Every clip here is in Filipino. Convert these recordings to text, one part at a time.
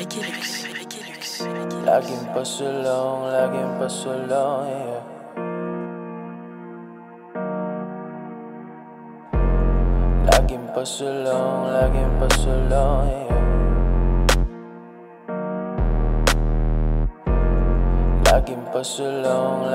Laging pasulong, yeah. Laging pasulong, yeah. Laging pasulong,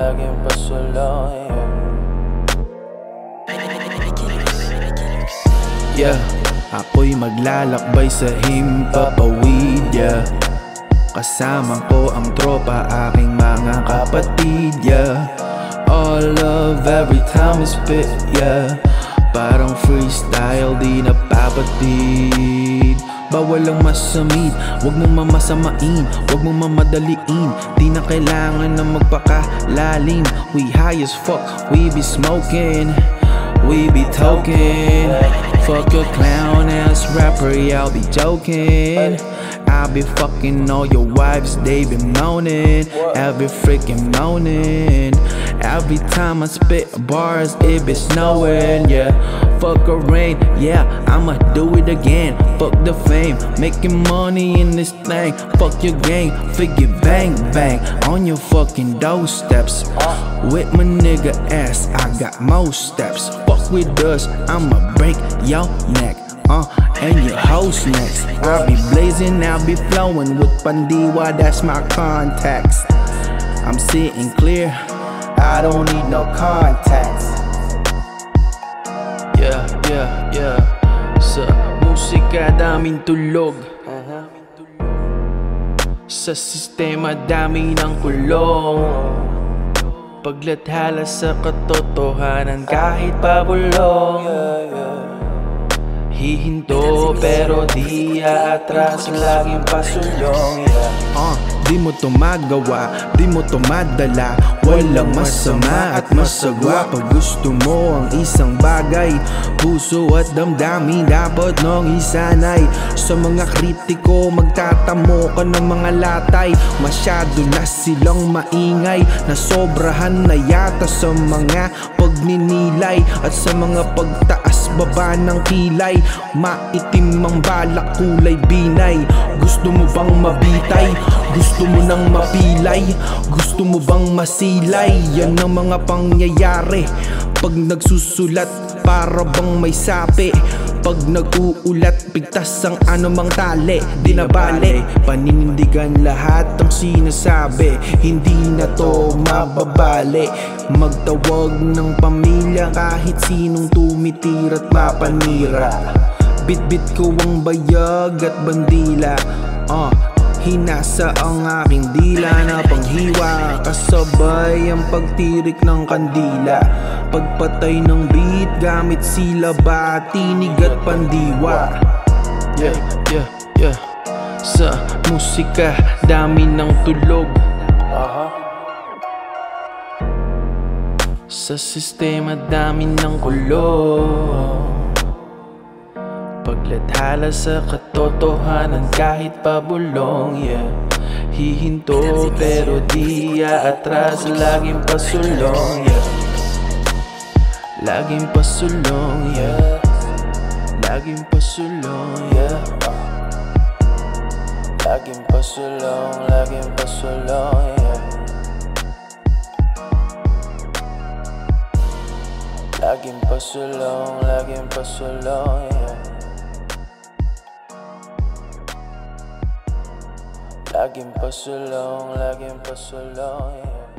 yeah. Ako'y maglalakbay sa himpapawid, yeah. Kasama ko ang tropa, aking mga kapatid, yeah. All love every time we spit, yeah. Parang freestyle, di napapatid. Bawal ang masamid, wag mong mamasamain, wag mong mamadaliin. Di na kailangan na magpakalalim. We high as fuck, we be smoking, we be token. Fuck your clown ass rapper, yeah, I'll be joking. I be fucking all your wives, they be moaning, every freaking moaning. Every time I spit bars, it be snowing, yeah. Fuck a rain, yeah, I'ma do it again. Fuck the fame, making money in this thing. Fuck your gang, figure bang bang on your fucking doorsteps. With my nigga ass, I got most steps. Fuck with us, I'ma break your neck, and your host next. I'll be blazing, I'll be flowing with Pandiwa, that's my contacts. I'm sitting clear, I don't need no contacts. Yeah. Sa musika daming tulog, sa sistema dami ng kulong. Paglathala sa katotohanan kahit pabulong. Hihinto pero di aatras, laging pasulong, yeah. Di mo to magawa, di mo to madala. Walang masama at masagwa pag gusto mo ang isang bagay. Puso at damdamin dapat nang isanay. Sa mga kritiko magtatamo ka ng mga latay. Masyado na silang maingay, nasobrahan na yata sa mga pagninilay. At sa mga pagtaas baba ng kilay, maitim ang balak, kulay binay. Gusto mo bang mabitay? Gusto mo nang mapilay? Gusto mo bang masilay? Yan ang mga pangyayari pag nagsusulat, para bang may sapi. Pag nag-uulat, pigtas ang anumang tali. Di na bale, paninindigan lahat ang sinasabi. Hindi na to mababali. Magtawag ng pamilya kahit sinong tumitira at mapanira. Bit-bit ko ang bayag at bandila, hinasa ang aking dila na panghiwa. Kasabay ang pagtirik ng kandila, pagpatay ng beat gamit silaba, tinig at pandiwa. Yeah. Sa musika dami ng tulog, sa sistema dami ng kulong. Paglathala sa katotohanan kahit pabulong, yeah. Hihinto pero di aatras, laging pasulong, yeah. Laging pasulong, yeah. Laging pasulong, yeah. Laging pasulong, yeah. Laging pasulong, yeah. Laging pasulong, yeah.